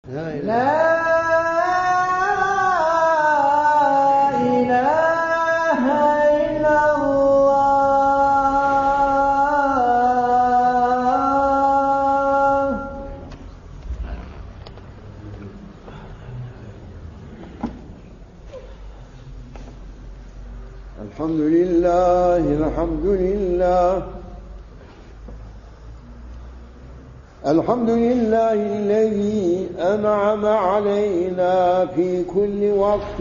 لا إله إلا الله. الحمد لله الحمد لله الحمد لله الذي أنعم علينا في كل وقت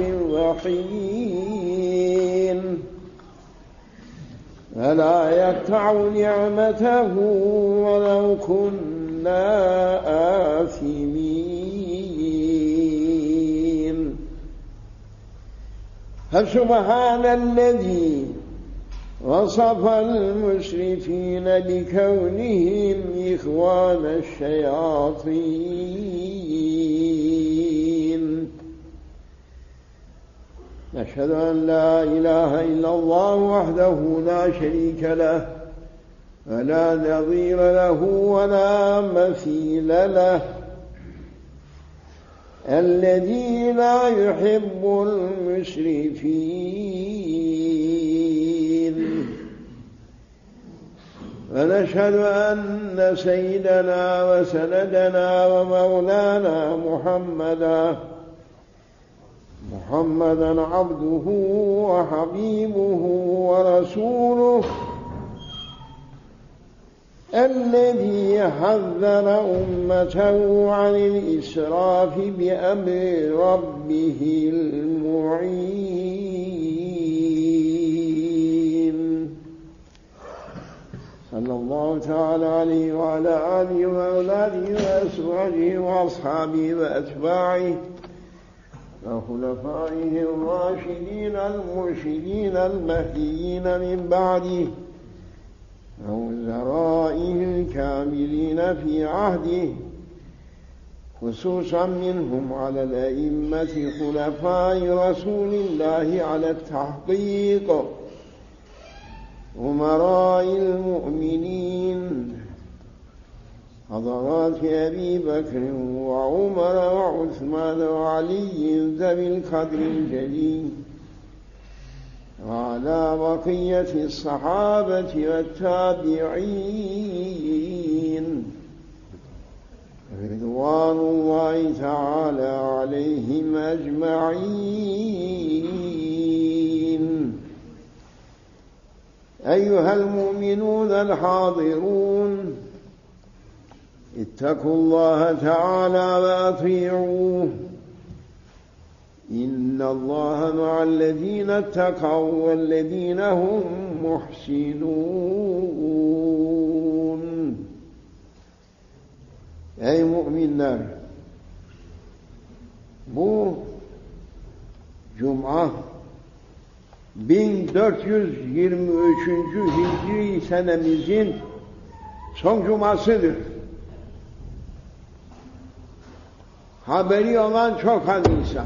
وحين فلا يقطع نعمته ولو كنا آثمين. فسبحان الذي وصف المسرفين بكونهم إخوان الشياطين. نشهد أن لا إله إلا الله وحده لا شريك له ولا نظير له ولا مثيل له، الذي لا يحب المسرفين. ونشهد أن سيدنا وسندنا ومولانا محمدا عبده وحبيبه ورسوله، الذي حذر أمته عن الإسراف بأمر ربه المعين، صلى الله تعالى عليه وعلى آله وأولاده وأزواجه وأصحابه وأتباعه وخلفائه الراشدين المرشدين المهديين من بعده ووزرائه الكاملين في عهده، خصوصا منهم على الأئمة خلفاء رسول الله على التحقيق، أمراء المؤمنين حضرات أبي بكر وعمر وعثمان وعلي ذوي القدر الجليل، وعلى بقية الصحابة والتابعين رضوان الله تعالى عليهم أجمعين. أيها المؤمنون الحاضرون، اتقوا الله تعالى وأطيعوه، إن الله مع الذين اتقوا والذين هم محسنون. Ey müminler! Bu Cuma 1423. Hicri senemizin son cumasıdır. Haberi olan çok az insan.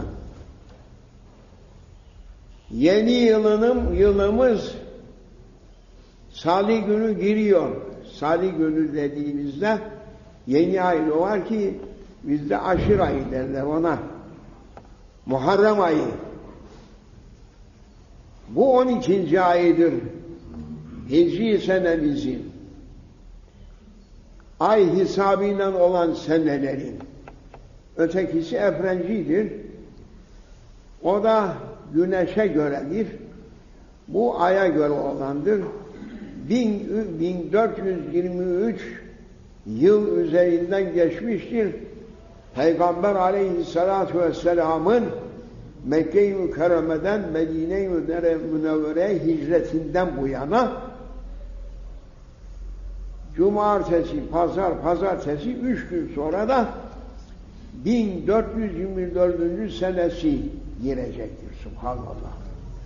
Yeni yılımız Salı günü giriyor. Salı günü dediğimizde yeni ay var ki bizde aşır ayı derler ona. Muharrem ayı. Bu 12. ayıdır. Hicri senemizin. Ay hesabıyla olan senelerin. Ötekisi efrencidir. O da güneşe göredir. Bu aya göre olandır. 1423 yıl üzerinden geçmiştir. Peygamber aleyhissalatu vesselamın Mekke-i Mükerreme'den Medine-i Münevvere'ye hicretinden bu yana cumartesi, pazartesi 3 gün sonra da 1424. senesi girecektir. Subhanallah.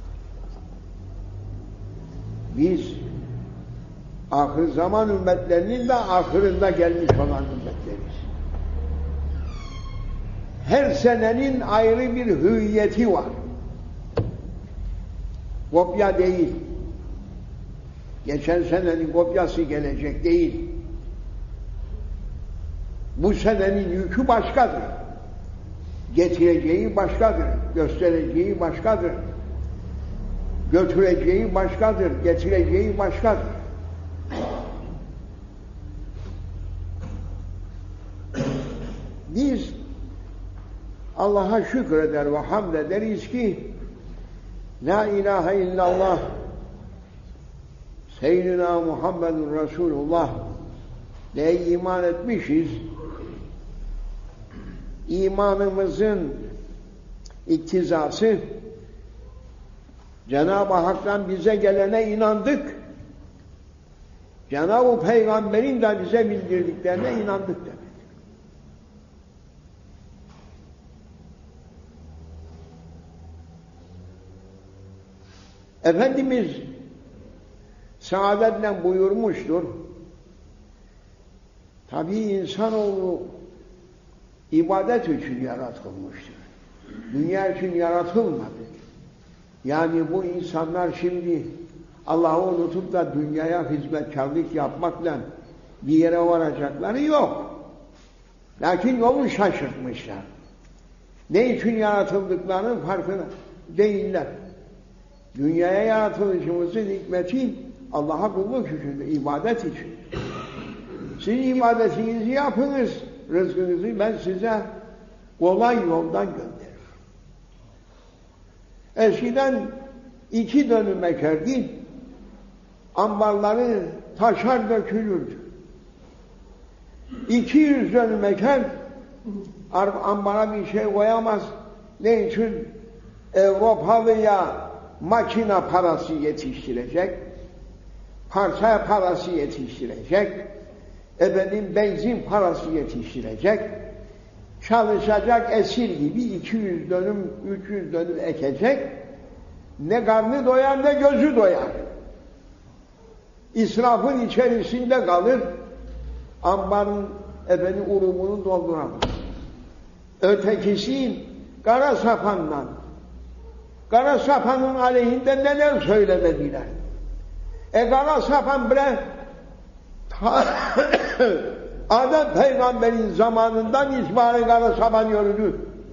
Biz ahir zaman ümmetlerinin de ahirinde gelmiş olan ümmetleriz. Her senenin ayrı bir hüviyeti var. Kopya değil. Geçen senenin kopyası gelecek değil. Bu senenin yükü başkadır. getireceği başkadır, göstereceği başkadır, götüreceği başkadır, getireceği başkadır. Biz Allah'a şükreder ve hamd ederiz ki La ilahe illallah Seyyidina Muhammedun Resulullah diye iman etmişiz. İmanımızın iktizası Cenab-ı Hak'tan bize gelene inandık. Cenab-ı Peygamber'in de bize bildirdiklerine inandık demek. Efendimiz saadetle buyurmuştur. Tabii insanoğlu ibadet için yaratılmıştır. Dünya için yaratılmadı. Yani bu insanlar şimdi Allah'ı unutup da dünyaya hizmetkarlık yapmakla bir yere varacakları yok. Lakin yolu şaşırtmışlar. Ne için yaratıldıklarının farkına değiller. Dünyaya yaratılışımızın hikmeti Allah'a kulluk için, ibadet için. Siz ibadetinizi yapınız, rızkınızı ben size kolay yoldan gönderirim. Eskiden 2 dönüm ekerdi, ambarları taşar dökülürdü. 200 dönüm eker, ambara bir şey koyamaz. Ne için? Avrupalıya makine parası yetiştirecek, parça parası yetiştirecek, benzin parası yetiştirecek, çalışacak esir gibi 200 dönüm, 300 dönüm ekecek, ne karnı doyar ne gözü doyar. İsrafın içerisinde kalır, ambarın urumunu dolduramaz. Ötekisi kara sapandan, kara sapanın aleyhinde neler söylemediler. Kara sapan bile Adem Peygamber'in zamanından itibaren kara sapan yürüdü.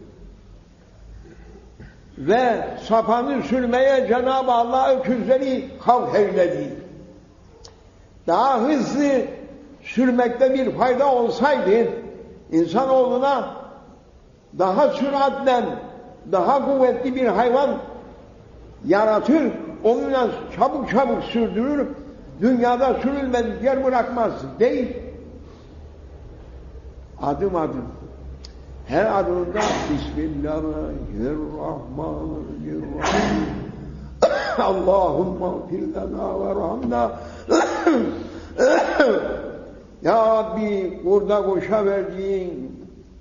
Ve sapanı sürmeye Cenab-ı Allah öküzleri havk eyledi. Daha hızlı sürmekte bir fayda olsaydı insanoğluna daha süratle daha kuvvetli bir hayvan yaratır, onunla çabuk çabuk sürdürür, dünyada sürülmedik yer bırakmaz. Değil. Adım adım. Her adımda Bismillahirrahmanirrahim. Allahümme gfir lana ve rahmna. Ya Rabbi, burada kuşa verdiğin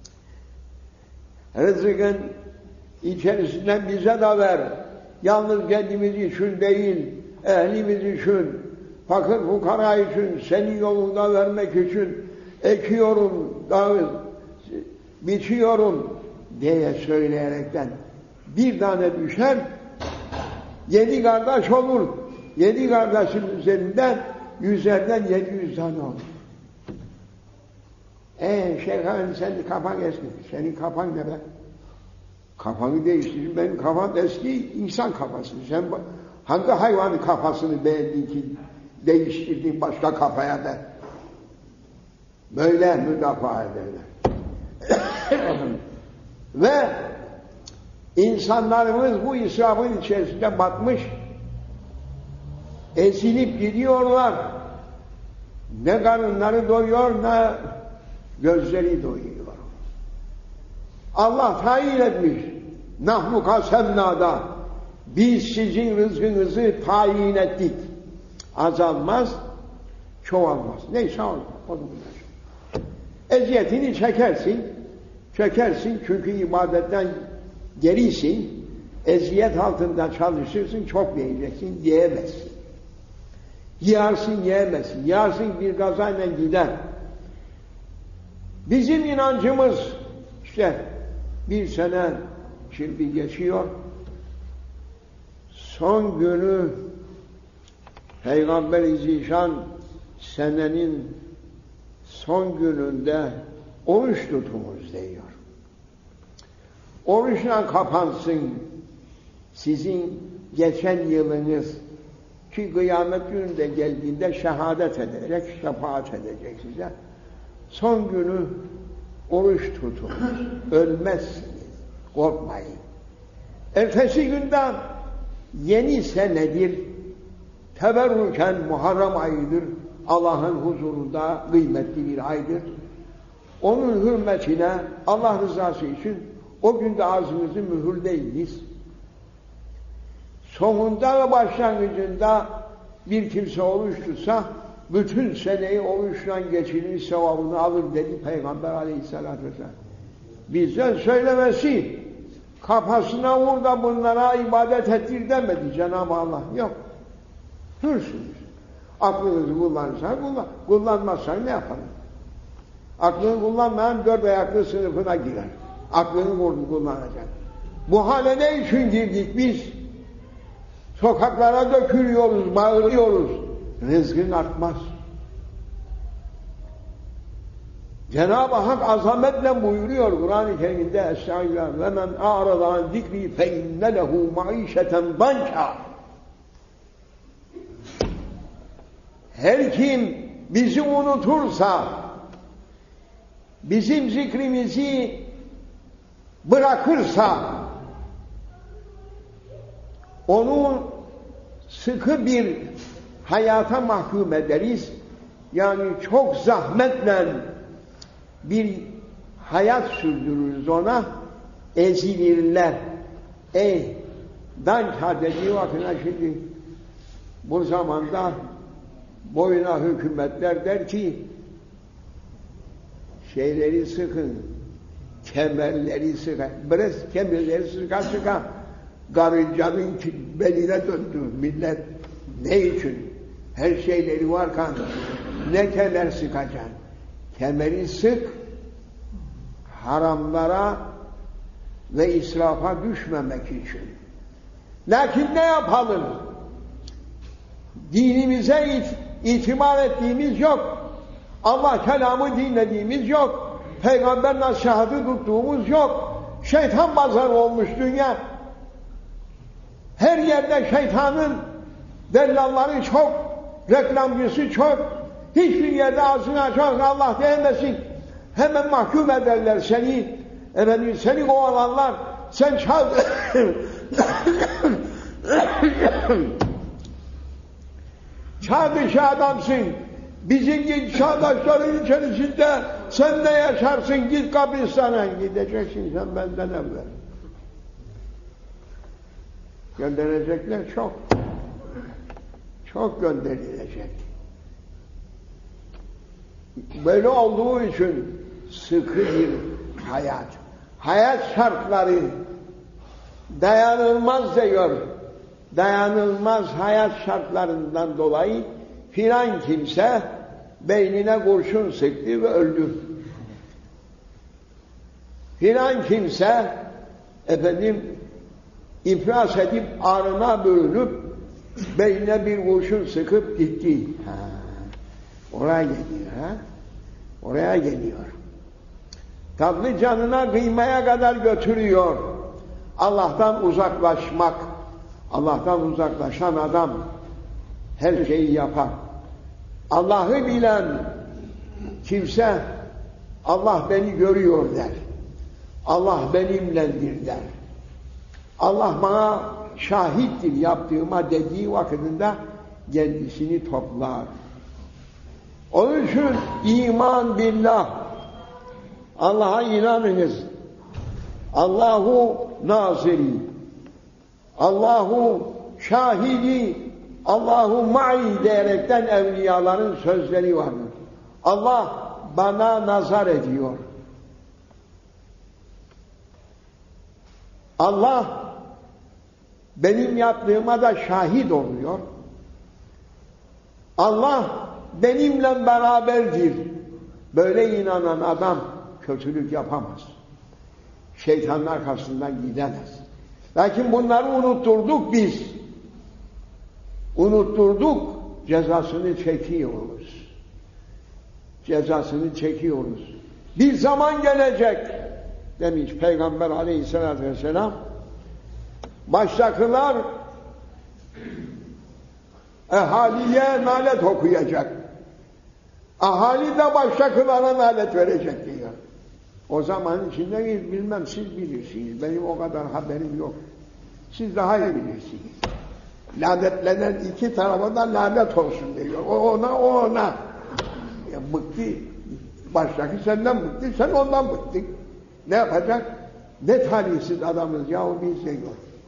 rızkın içerisinden bize de ver. Yalnız kendimiz için değil, ehlimiz için, fakir fukara için, senin yolunda vermek için ekiyorum, biçiyorum diye söyleyerekten bir tane düşer, 7 kardeş olur. 7 kardeşin üzerinden 100'lerden 700 tane olur. Şeyh senin kafan eski. Senin kafan ne be? Kafanı değiştirin. Benim kafam eski insan kafası. Sen hangi hayvanın kafasını beğendin ki değiştirdin başka kafaya da? Böyle müdafaa ederler. Ve insanlarımız bu israfın içerisinde batmış, ezilip gidiyorlar. Ne karınları doyuyor ne gözleri doyuyor. Allah tayin etmiş. Nahnu kasemnada. Biz sizin rızkınızı tayin ettik. Azalmaz, çoğalmaz. Neyse olmaz. Eziyetini çekersin çünkü ibadetten gerisin. Eziyet altında çalışırsın, çok yiyeceksin, yiyemezsin. Yiyemezsin. Yiyarsın bir gazayla gider. Bizim inancımız işte bir sene şimdi geçiyor. Son günü Peygamber-i Zişan senenin son gününde oruç tutumuz diyor. Oruçla kapansın sizin geçen yılınız ki kıyamet gününde geldiğinde şehadet edecek, şefaat edecek size. Son günü oruç tutun, ölmezsiniz, korkmayın. Ertesi günden yeni senedir, teberrüken Muharrem ayıdır, Allah'ın huzurunda kıymetli bir aydır. Onun hürmetine, Allah rızası için o günde ağzımızı mühürleyiniz. Sonunda ve başlangıcında bir kimse oruç tutsa, bütün seneyi oruçla geçirmiş sevabını alır dedi Peygamber Aleyhisselatü Vesselam. Bizden söylemesi, kafasına vur da bunlara ibadet ettir demedi Cenab-ı Allah. Yok. Hürsünüz. Aklınızı kullanırsan kullanmazsan ne yapalım? Aklını kullanmayan dört ayaklı sınıfına girer. Aklını kullanacak. Bu hale ne için girdik biz? Sokaklara dökülüyoruz, bağırıyoruz. Rızkın artmaz. Cenab-ı Hak azametle buyuruyor Kur'an-ı Kerim'de Estağfirullah ve men a'rada an zikri fe inne lehu maişeten danka. Her kim bizi unutursa, bizim zikrimizi bırakırsa, onu sıkı bir hayata mahkum ederiz. Yani çok zahmetle bir hayat sürdürürüz ona, ezilirler. Danka dediği vakına şimdi bu zamanda boyuna hükümetler der ki şeyleri sıkın, kemerleri sıkın. Biraz kemerleri sıka karıncanın beline döndü millet. Ne için? Her şeyleri varken ne kemer sıkacaksın? Kemeri sık, haramlara ve israfa düşmemek için. Lakin ne yapalım? Dinimize itibar ettiğimiz yok. Allah kelamı dinlediğimiz yok. Peygamber nasihatı tuttuğumuz yok. Şeytan pazarı olmuş dünya. Her yerde şeytanın dellalları çok, reklamcısı çok. Hiçbir yerde ağzını açar Allah diyemezsin. Hemen mahkum ederler seni. Efendim seni kovalarlar. Sen çağ dışı adamsın. Bizim gibi çağdaşların içerisinde sen ne yaşarsın? Git kabristana gideceksin sen benden evvel. Gönderecekler çok. Çok gönderilecek. Böyle olduğu için sıkı bir hayat. Hayat şartları dayanılmaz diyor. Dayanılmaz hayat şartlarından dolayı filan kimse beynine kurşun sıktı ve öldü. Filan kimse iflas edip ağrına bölünüp beynine bir kurşun sıkıp gitti. Oraya geliyor. Oraya geliyor. Tatlı canına kıymaya kadar götürüyor. Allah'tan uzaklaşmak. Allah'tan uzaklaşan adam her şeyi yapar. Allah'ı bilen kimse Allah beni görüyor der. Allah benimledir der. Allah bana şahittir yaptığıma dediği vakitinde kendisini toplar. Onun için iman billah, Allah'a inanınız. Allahu naziri, Allahu şahidi, Allahu ma'i diyerekten evliyaların sözleri vardır. Allah bana nazar ediyor. Allah benim yaptığıma da şahit oluyor. Allah benimle beraberdir. Böyle inanan adam kötülük yapamaz. Şeytanın arkasından gidemez. Lakin bunları unutturduk biz. Unutturduk, cezasını çekiyoruz. Cezasını çekiyoruz. Bir zaman gelecek, demiş Peygamber aleyhissalatü vesselam, baştakiler ahaliye nalet okuyacak. Ahali de baştakilere nalet verecek diyor. O zaman içinde bilmem, siz bilirsiniz. Benim o kadar haberim yok. Siz daha iyi bilirsiniz. Lanetlenen iki tarafa da lanet olsun diyor. O ona, o ona. Bıktı. Baştaki senden bıktı, sen ondan bıktık. Ne yapacak? Ne talihsiz adamız yahu biz diyor.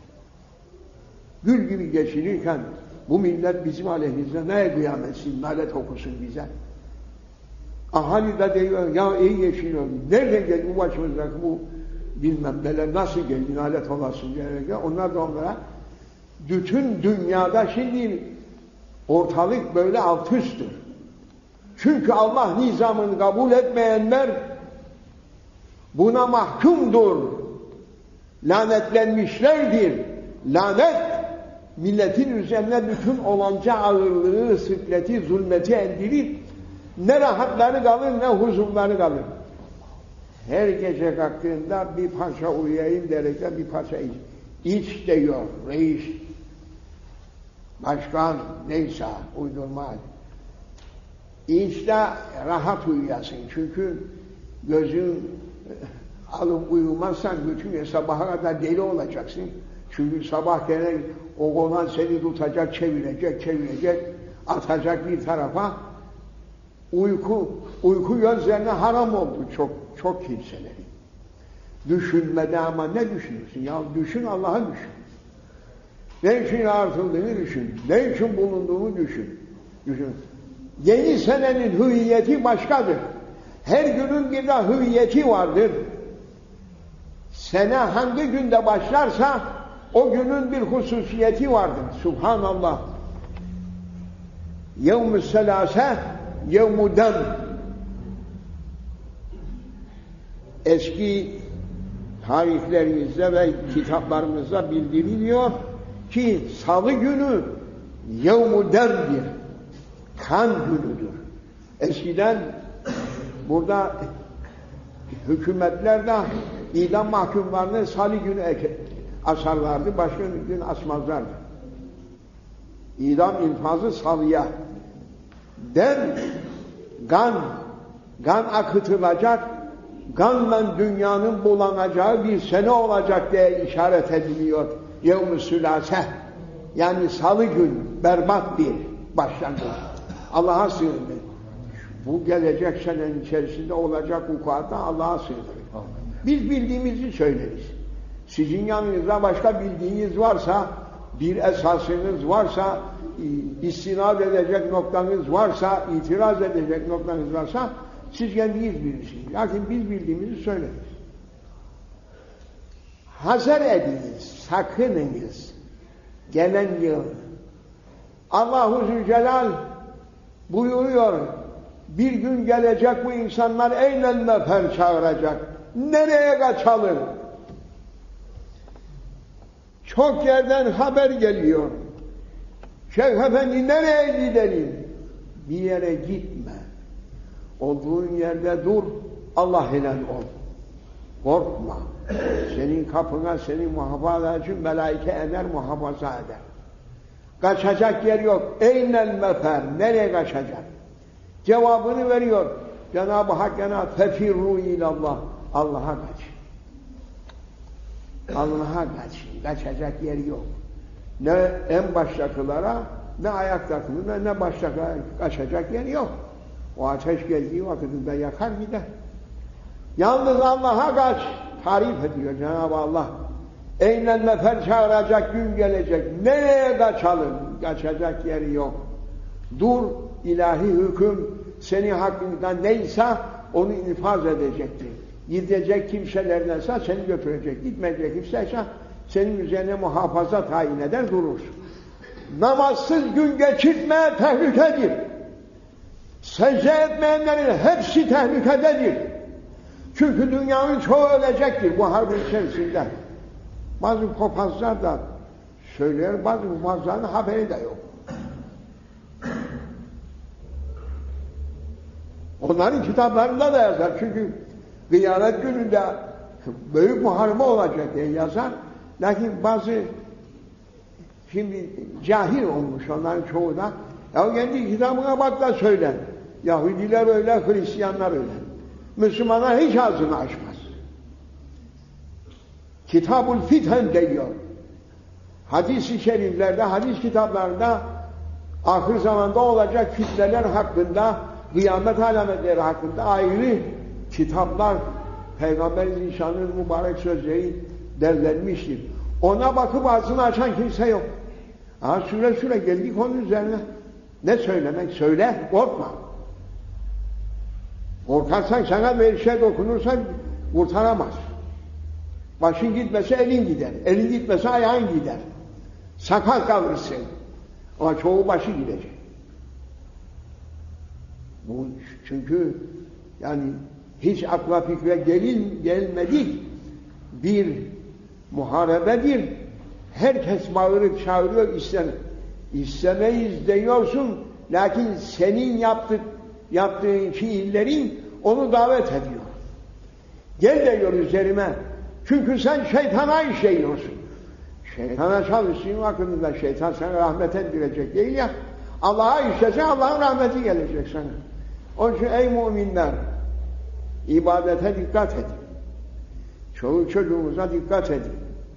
Gül gibi geçirirken bu millet bizim aleyhimizde neye kıyametsin, nalet okusun bize. Ahali de diyor, ya iyi geçiniyor. Nereden geldi bu başımızdaki bu bilmem neler, nasıl geldi, nalet olasın diye. Onlar da onlara, bütün dünyada şimdi ortalık böyle alt üsttür. Çünkü Allah nizamını kabul etmeyenler buna mahkumdur. Lanetlenmişlerdir. Lanet, milletin üzerine bütün olanca ağırlığı, sıkleti, zulmeti indirir. Ne rahatları kalır, ne huzurları kalır. Her gece kalktığında bir parça uyuyayım derken bir parça iç diyor reis. Başkan neyse uydurma. İçte rahat uyuyasın. Çünkü gözün alıp uyumazsan bütün sabaha kadar deli olacaksın. Çünkü sabah gene o konan seni tutacak, çevirecek, atacak bir tarafa. Uyku gözlerine haram oldu çok kimselerin. Düşünmede ama ne düşünürsün? Ya düşün, Allah'ı düşün. Ne için yaratıldığını düşün. Ne için bulunduğunu düşün. Yeni senenin hüviyeti başkadır. Her günün bir de hüviyeti vardır. Sene hangi günde başlarsa o günün bir hususiyeti vardır. Subhanallah. Yevm-ü selâse yevm-ü dem. Eski tarihlerimizde ve kitaplarımızda bildiriliyor ki salı günü yevm-ü dem'dir. Kan günüdür. Eskiden burada hükümetler de idam mahkumlarını salı günü asarlardı, başka gün asmazlardı. İdam infazı salıya. Kan akıtılacak, kanla dünyanın bulanacağı bir sene olacak diye işaret ediliyor. Yevm-ü sülâse. Yani salı gün berbat bir başlangıç. Allah'a sığındık. Bu gelecek senenin içerisinde olacak vukuata Allah'a sığındık. Biz bildiğimizi söyleriz. Sizin yanınızda başka bildiğiniz varsa, bir esasınız varsa, istinad edecek noktanız varsa, itiraz edecek noktanız varsa, siz kendiniz bilirsiniz. Lakin biz bildiğimizi söyleriz. Hazır ediniz, sakınınız. Gelen yıl. Allah-u Zülcelal buyuruyor, bir gün gelecek bu insanlar eynen mefer çağıracak. Nereye kaçalım? Çok yerden haber geliyor. Şeyh Efendi nereye gidelim? Bir yere gitme. Olduğun yerde dur, Allah ile ol. Korkma. Senin kapına seni muhafaza için melaike eder, muhafaza eder. Kaçacak yer yok. Eynel mefer. Nereye kaçacak? Cevabını veriyor. Cenab-ı Hak yana fefirru ilallah. Allah'a kaç. Allah'a kaç. Kaçacak yer yok. Ne en baştakılara, ne ayaktakılara, ne baştakılara kaçacak yer yok. O ateş geldiği vakitinde yakar gider. Yalnız Allah'a kaç. Tarif ediyor Cenab-ı Allah. Eynel mefer çağıracak gün gelecek. Nereye kaçalım? Kaçacak yeri yok. Dur, ilahi hüküm senin hakkında neyse onu infaz edecektir. Gidecek kimselerdense seni götürecek. Gitmeyecek kimseyse senin üzerine muhafaza tayin eder durursun. Namazsız gün geçirtme tehlikedir. Secde etmeyenlerin hepsi tehlikededir. Çünkü dünyanın çoğu ölecektir bu harbin içerisinde. Bazı papazlar da söyler, bazı papazların haberi de yok. Onların kitaplarında da yazar. Çünkü kıyamet gününde Büyük muharebe olacak diye yazar. Lakin bazı şimdi cahil olmuş onların çoğu da. Ya kendi kitabına bak da söyle. Yahudiler öyle, Hristiyanlar öyle. Müslümanlar hiç ağzını açmaz. Kitab-ül Fithen diyor. Hadis-i şeriflerde, hadis kitaplarında ahir zamanda olacak fitneler hakkında, kıyamet alametleri hakkında ayrı kitaplar, Peygamber Zişan'ın mübarek sözleri derlenmiştir. Ona bakıp ağzını açan kimse yok. Süre geldik onun üzerine. Ne söylemek? Söyle, korkma. Korkarsan sana bir şey dokunursan kurtaramaz. Başın gitmese elin gider. Elin gitmese ayağın gider. Sakat kalırsın. Ama çoğu başı gidecek. Bu çünkü yani hiç akla fikre gelmedik bir muharebedir. Herkes bağırıp çağırıyor istemeyiz diyorsun. Lakin senin yaptığın fiillerin onu davet ediyor. Gel diyor üzerime. Çünkü sen şeytana işliyorsun. Şeytana çalıştığın vakitinde şeytan sana rahmet ettirecek değil ya. Allah'a işlesen Allah'ın rahmeti gelecek sana. Onun için ey müminler ibadete dikkat edin. Çoluk çocuğumuza dikkat edin.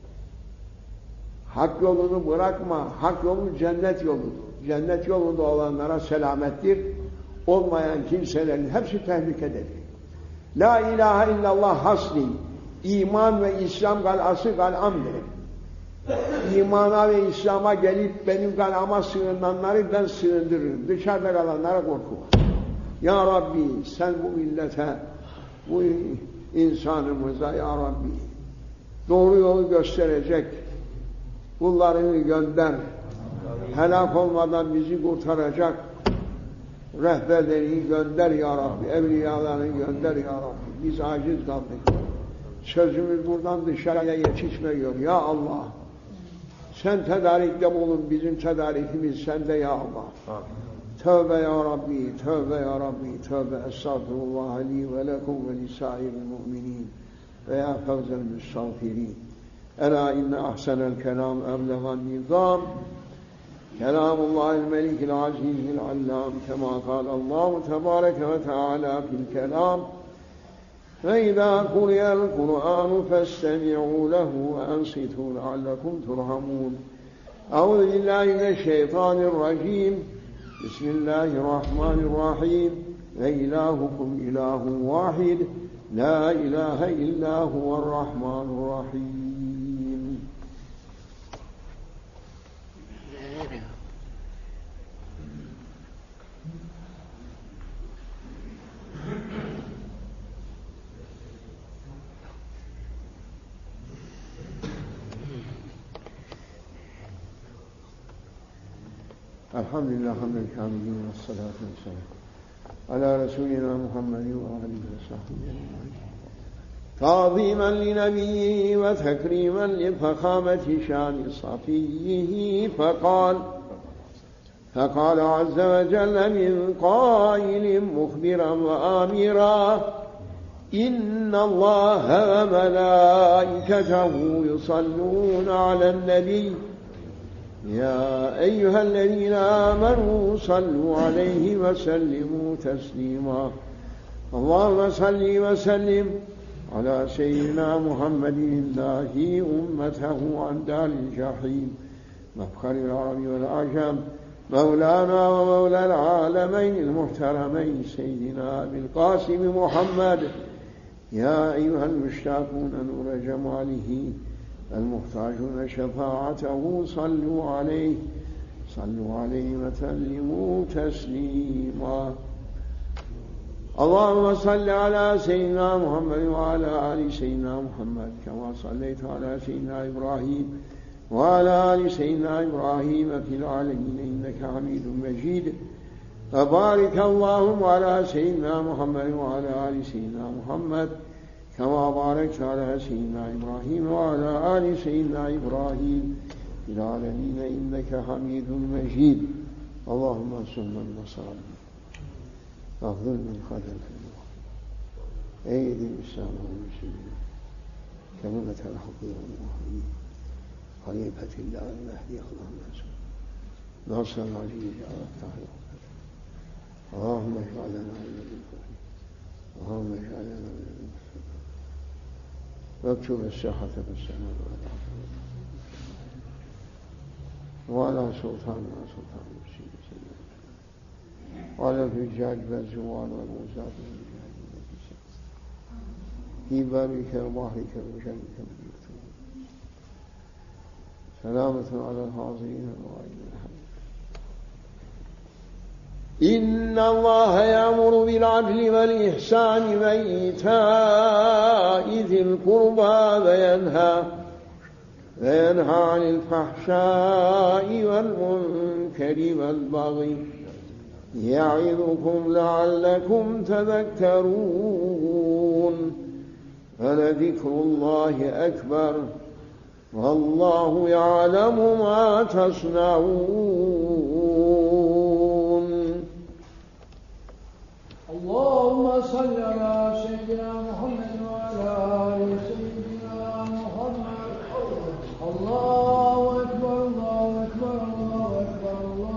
Hak yolunu bırakma. Hak yolu cennet yoludur. Cennet yolunda olanlara selamettir. Olmayan kimselerin hepsi tehlikededir. La ilahe illallah hasni. İman ve İslam galası galamdır. İmana ve İslam'a gelip benim galama sığınanları ben sığındırırım. Dışarıda kalanlara korku var. Ya Rabbi sen bu millete, bu insanımıza Ya Rabbi doğru yolu gösterecek kullarını gönder. Helak olmadan bizi kurtaracak rehberleri gönder Ya Rabbi. Evliyalarını gönder Ya Rabbi. Biz aciz kaldık. Sözümüz buradan dışarıya yetişmiyor. Ya Allah. Sen tedarikte bulun. Bizim tedarikimiz sende Ya Allah. Tövbe Ya Rabbi. Tövbe Ya Rabbi. Tövbe. Estağfirullah li ve lekum ve lisairil mu'minin ve ya fevzel müstağfirin. Ela inne ahsenel kelam eblegan nizam. Kelamullahil melikil azizil allam. Kema kâlallahu tebâreke ve teâlâ fil kelam. فإذا قرئ القرآن فاستمعوا له وأنصتوا لعلكم ترحمون أعوذ بالله من الشيطان الرجيم بسم الله الرحمن الرحيم وإلهكم إله واحد لا إله إلا هو الرحمن الرحيم Elhamdülillah hamdül kâmilîn ve salâtu ve selam alâ Resulina Muhammedin ve âlihi ve sahbihi تعظيما لنبيه وتكريما لفخامة شان صفيه فقال عز وجل من قائل مخبرا وآمرا إن الله وملائكته يصلون على النبي يا أيها الذين آمنوا صلوا عليه وسلموا تسليما اللهم صل وسلم على سيدنا محمد الله أمته عن دار الجحيم مفخر العرب والعجم مولانا ومولى العالمين المحترمين سيدنا أبي القاسم محمد يا أيها المشتاقون نور جماله المحتاجون شفاعته صلوا عليه وسلموا تسليما اللهم صل على سيدنا محمد وعلى آل سيدنا محمد كما صليت على سيدنا إبراهيم وعلى آل سيدنا إبراهيم في العالمين إنك حميد مجيد وبارك اللهم على سيدنا محمد وعلى آل سيدنا محمد كما باركت على سيدنا إبراهيم وعلى آل سيدنا إبراهيم في العالمين إنك حميد مجيد اللهم صل وسلم أفضل من خلق Ey İslam Müslüman كلمة الحق والمهدي خليفة الله المهدي اللهم صل ناصر العزيز على الطاهر اللهم اجعل لنا من المفلحين اللهم اجعل لنا من المفلحين واكتب الصحة في السماء والعافية وعلى سلطاننا سلطان المسلمين وعلى الفجاج والزوال والموساة في بارك وبحرك وجنك المكتوب سلامة على الحاضرين الغائبين إن الله يأمر بالعدل والإحسان وإيتاء ذي القربى وينهى عن الفحشاء والمنكر والبغي يعظكم لعلكم تذكرون فلذكر الله أكبر والله يعلم ما تصنعون. اللهم صل على سيدنا محمد وعلى آل سيدنا محمد. الله أكبر الله أكبر الله أكبر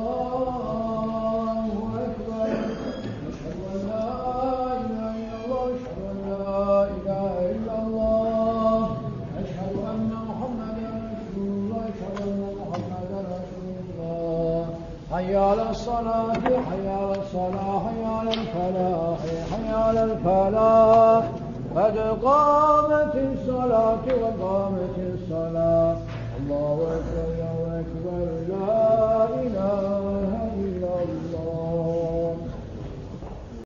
الله أكبر. أشهد أن لا إله إلا الله أشهد أن لا إله إلا الله أشهد أن محمدا رسول الله أشهد أن محمدا رسول الله. حي على الصلاة حي على الصلاة حي على الفلاح حي على الفلاح قد قامت الصلاة وقامت الصلاة. الله أكبر الله أكبر لا إله